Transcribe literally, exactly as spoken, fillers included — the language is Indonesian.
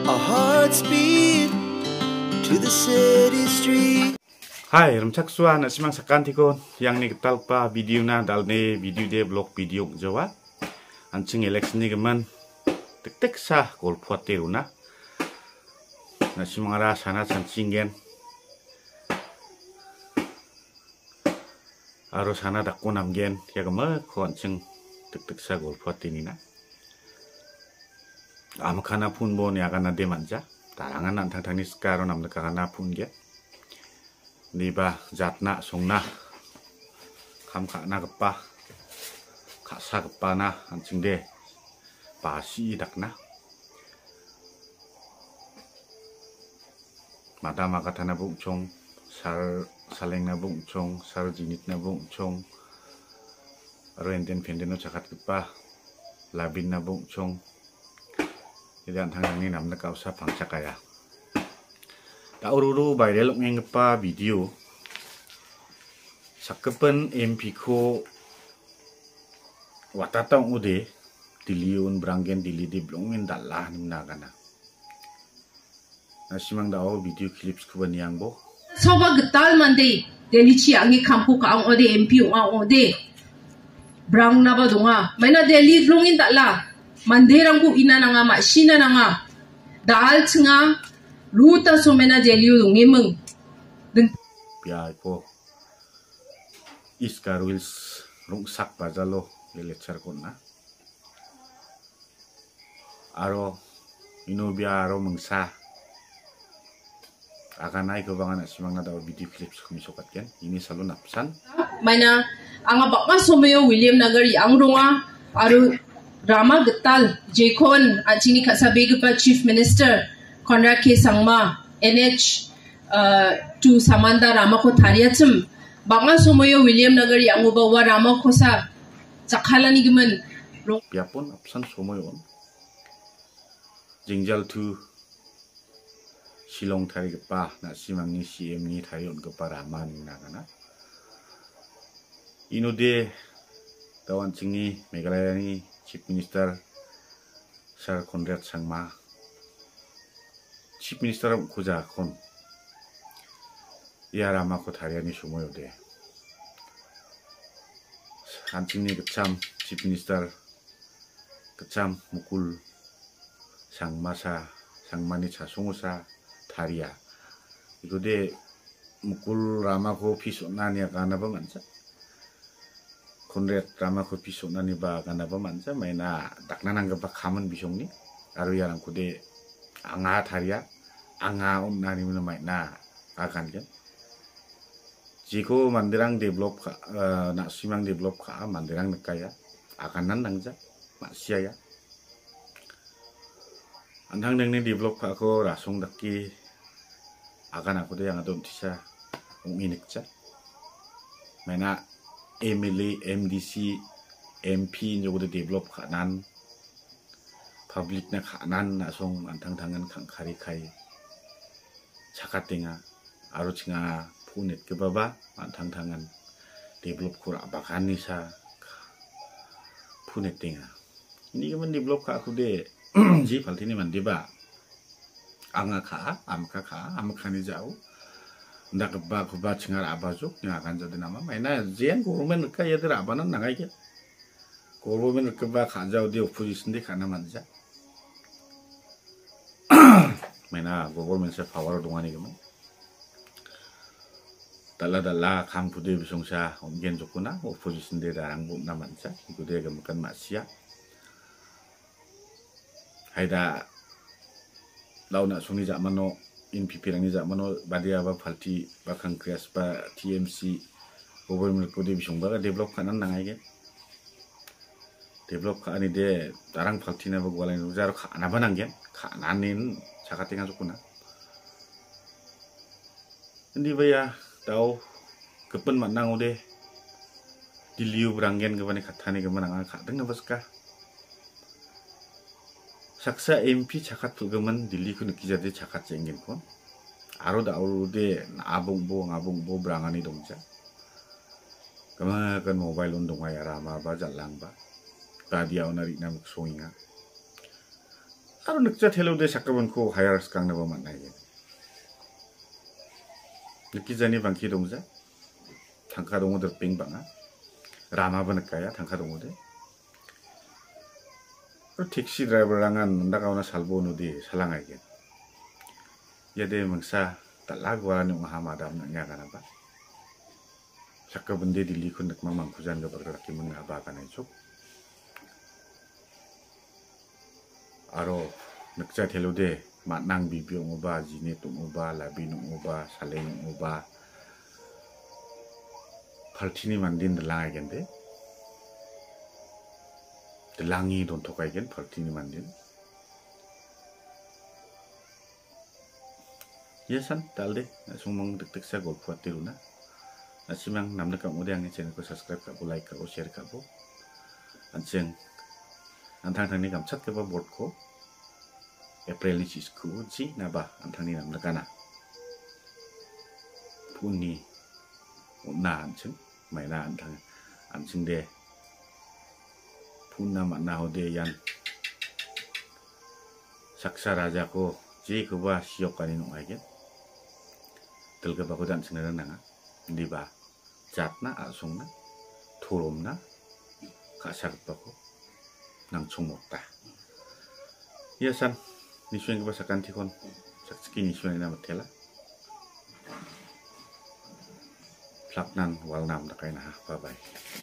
Our hearts beat to the city street. Hai, rumcaksua na simang sakantikon yang ni ketalpa video na dalne video de blog video jawa. Ancing election ni geman tek-tek sah gol puateruna. Na simang ara sana sancingen. Aro sana dakko namgen ya gema ko ancing tek-tek sah gol puatinina. Amakana pun bon ya kana de manja. Tarangan nan tang-tang ni sekarang nam nekana pun ge. Niba jatna songna kam kana gepa kasa gepa na ancing de pasi dakna mata makatana bungcong sar saleng na bungcong sar jinit na bungcong renten pendeno cakat gepa labin na bungcong jadi antang ini namna kausa pangcakaya tak ururu by delok ngepa video sakepen M P ko watatang ude diliun beranggen dili di blongin dalah nimna kana nasimang dao video clips kuban yang bo soba getal mande delici angi kampu ka ang ode M P ang ode brang na ba dunga maina deli blongin dalah mande rangku ina nanga ma sina nanga dal tsinga Luta somena jeliu ngimeng. Biar ko iskar wils rungsak bajalo lelecar kona. Aro ino biaro mengsa. Akan naik ke bangan simang nada video clips kami sokat kan. Ini selalu napsan. Mana anga bakma someo William Nagari ang runga aro Rama Getal Jekon acini kasabe pa Chief Minister Konrad K. Sangma N H to Samanda Ramako Tariachum Banga Somoyo William Nagari ang ubawa Ramako sa Sakhalani giman Biapun absan Somoyon Jingjal to Silong Tari gepa na simang ni C M ni Tarion gepa Raman nagana Ino de Tawan Chingi Meghalaya ni Chief Minister Sir Konrad Sangma Chief Minister kuja kon ya ramako tariani sumoyo de hancing ni kecam Chief Minister kecam mukul sang masa sang mani casungsa taria itu de mukul ramako pisonani kana ba mansa Konrad ramako pisonani ba kana ba mansa maina dakna nangga ba kaman bisongni aru yarang kude anga taria anga om nani mina mai na akan kan jiko mandirang develop ka nak simang develop ka mandirang nekaya akan nan nangja masia ya antang neng ni develop ka ko rasong daki akan aku deh yang adom tisa unginikja mana M L A M D C M P nyogo de develop ka nan public na kanan na song antang tangan kang kari kai cakatinga aro cinga punet ke baba antang tangan develop kura abakan nisa punet tinga ini kemen develop ka aku de ji paltini man deba anga ka amka ka amka ni jauh ndak ba kuba cingar abajuk yang akan jadi nama maina jen government ka ya dera abanan nangai ke government ke ba ka jauh di opposition di kana manja Mena government sa power dungani gaman. Dala-dala kam pude bisong sa omgen jokuna opposition de darang buk naman sa ikude gamakan masya. Haida lau na sungi jamano in pipirangi jamano badia ba falti bakang krias ba T M C government kude bisong ba develop kanan nangai ge. Develop ka ani de darang falti na ba gwalain ujar ka ana banang gen ka nanin cakatingan sukuna. Hindi ba ya tau kepen manang ude diliu beranggen ke bani katani ke manang ka deng baska. Saksa M P cakat tugeman dili ku neki jadi cakat jenggen kon. Aro da ude abung bo ngabung bo berangani dongja. Kama kan mobile undong ay rama ba jalang ba. Tadi au narik na muksoinga. Aro nukja thelo de sakabon ko hayar skang na ba man nai. Niki jani bangki dongja. Tangka dongo der ping banga. Rama ba nakaya tangka dongo de. Aro taxi driver rangan ndakauna salbo nudi salang aigen. Yade mangsa talagwa ni mahamadam na nya kana ba. Sakabon de dili kun nak mamang kujan ga bagrak ki mun aba kana chok. Aro nukja thelo de matnang bibyo ngoba jine tu ngoba labi nu ngoba sale nu ngoba faltini mandin dalang aigen de dalangi don tokai gen faltini mandin yesan dalde sumong dik dik sa gol puat tiruna nasimang namna ka ngode ang channel ko subscribe ka ko like ka ko share ka ko anjeng antang tang ni gamchat ke ba board ko April ni cisku ji na ba antang ni namna kana puni na anjeng mai na antang anjeng de punna ma na hode yan saksa raja ko ji ko ba siok kani no ai get tel ka ba ko dan sing na nga di ba jatna asung na thurom na ka sak ba ko nang chungmota yesan nisuen ke basa kanti kon sakski nisuen na matela plaknan walnam da kaina bye bye